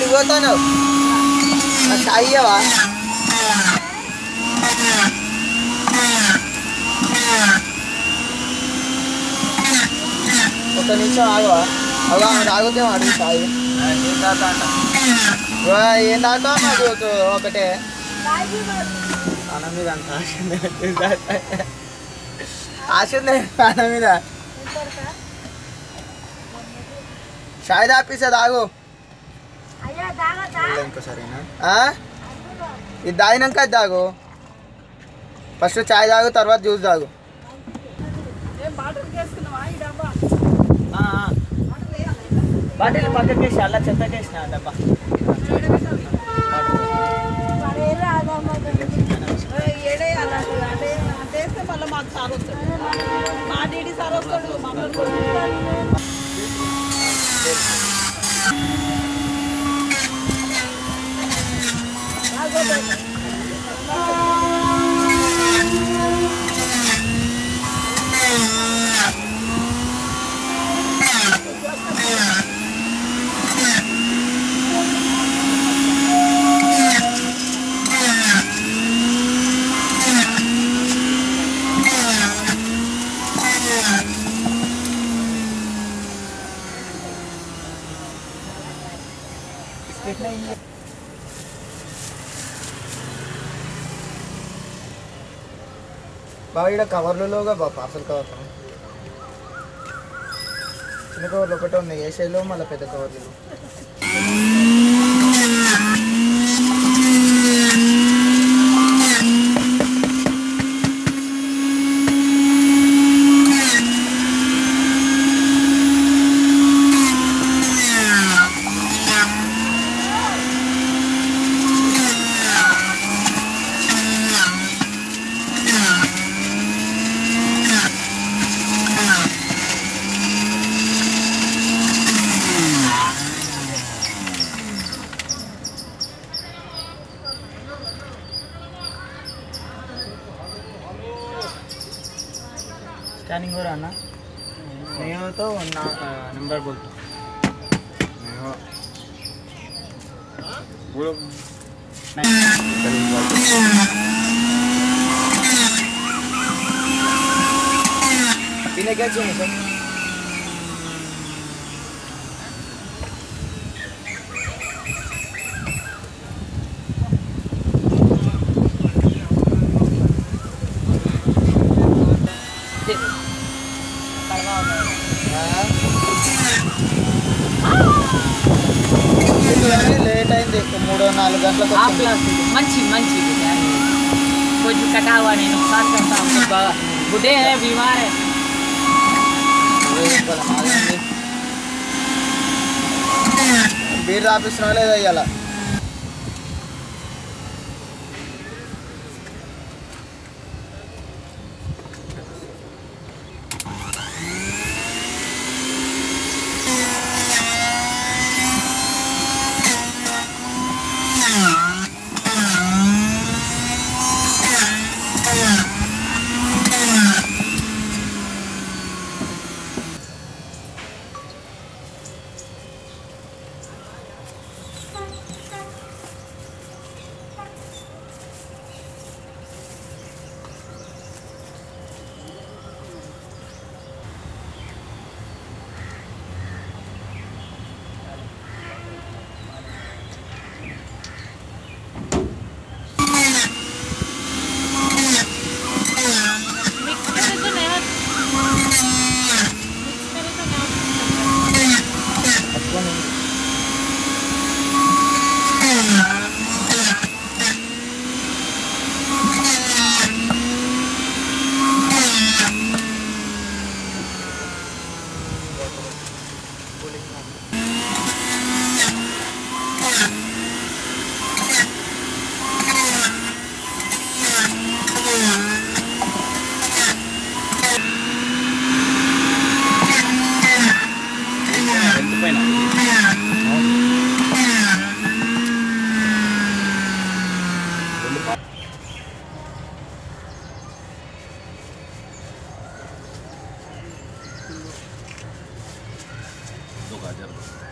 ఏడిపోతాను అయ్యవా ఒక నిమిషం ఆగవా అలా తాగితే అడుగు సాయి ఏం తాగుతావు నాకు ఒకటే ప్రాణం మీద అంత ఆశ ఉంది ప్రాణం మీద చాయ్ తాపిస్తా తాగు ఇంకోసారినా ఇది తాగినాక అది తాగు ఫస్ట్ చాయ్ తాగు తర్వాత జ్యూస్ తాగు బాటిల్ పక్కకేసి అలా చెత్తకేసిన డబ్బా మళ్ళీ మాకు సార్ వస్తాడు మా డీడీ సార్ వస్తాడు బాబా ఇక్కడ కవర్లలోగా బాబా పార్సల్ కవర్ చిన్న కవర్లు ఒకటే ఉన్నాయి ఏ సైజులో మళ్ళీ పెద్ద కవర్లు स्कैनिंग हो रहा ना नहीं हो तो ना नंबर बोल दो बोलो पीने क्या चाहिए सर लेट अయింది 3-4 గంటలకు మంచి कुछ कटा हुआ नहीं नुकसान करता हमको बूढ़े हैं बीमार है బీర్ ఆపిస్తున్నా లేదా ఇయ్యాల दो गाजर